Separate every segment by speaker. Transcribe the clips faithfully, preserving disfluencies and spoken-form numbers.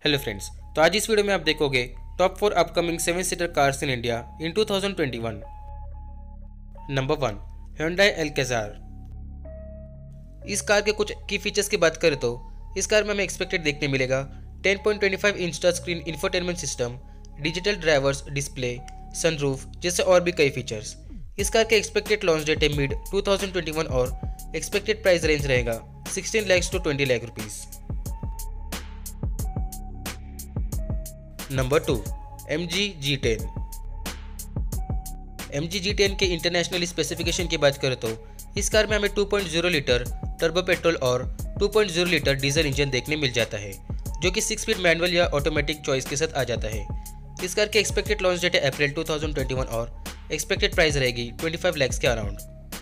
Speaker 1: Hello friends, तो आज इस वीडियो में आप देखोगे top four upcoming seven seater cars in India in two thousand twenty one. Number one, Hyundai Alcazar। इस कार के कुछ की फीचर्स की बात करें तो इस कार में हमें एक्सपेक्टेड देखने मिलेगा ten point two five inch touch screen infotainment system, digital drivers display, sunroof जैसे और भी कई फीचर्स। इस कार के एक्सपेक्टेड लॉन्च डेट है mid two thousand twenty one और एक्सपेक्टेड प्राइस रेंज रहेगा sixteen lakh to twenty lakh rupees. Number two, M G G ten. M G G ten के इंटरनेशनल स्पेसिफिकेशन की बात करें तो इस कार में हमें two point zero litre turbo petrol और two point zero litre diesel engine देखने मिल जाता है, जो कि सिक्स स्पीड मैनुअल या ऑटोमेटिक चॉइस के साथ आ जाता है। इस कार के एक्सपेक्टेड लॉन्च डेट है April two thousand twenty one और एक्सपेक्टेड प्राइस रहेगी ट्वेंटी फाइव लाख के around.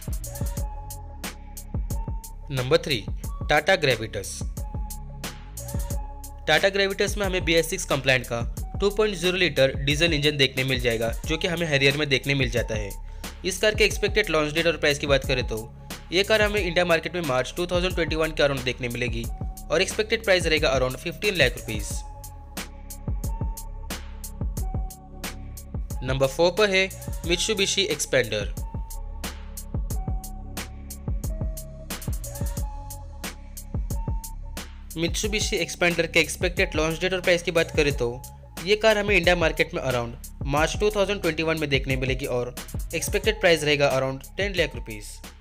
Speaker 1: Number three, Tata Gravitas. Tata Gravitas में हमें बी एस सिक्स कंप्लाइंट का two point zero litre diesel engine देखने मिल जाएगा, जो कि हमें हैरियर में देखने मिल जाता है। इस कार के एक्सपेक्टेड लॉन्च डेट और प्राइस की बात करें तो ये कार हमें इंडिया मार्केट में March two thousand twenty one के अराउंड देखने मिलेगी और एक्सपेक्टेड प्राइस रहेगा around fifteen lakh rupees. Number four पर है मित्सुबिशी एक्सपेंडर। मित्सुबिशी एक्सपेंडर के एक्सपेक्टेड लॉन्च डेट और प्राइस की बात करें तो ये कार हमें इंडिया मार्केट में around March two thousand twenty one में देखने मिलेगी और एक्सपेक्टेड प्राइस रहेगा अराउंड टेन लाख रुपीस।